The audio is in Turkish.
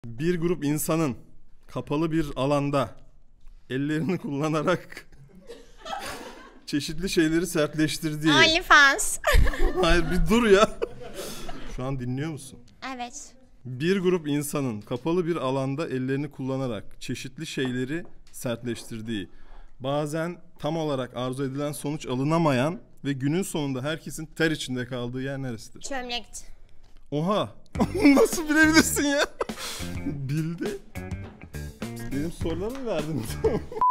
Bir grup insanın kapalı bir alanda ellerini kullanarak çeşitli şeyleri sertleştirdiği... OnlyFans. Hayır, bir dur ya. Şu an dinliyor musun? Evet. Bir grup insanın kapalı bir alanda ellerini kullanarak çeşitli şeyleri sertleştirdiği, bazen tam olarak arzu edilen sonuç alınamayan ve günün sonunda herkesin ter içinde kaldığı yer neresidir? Çömlekti. Oha! Nasıl bilebilirsin ya? Bildi. Benim sorularımı verdin.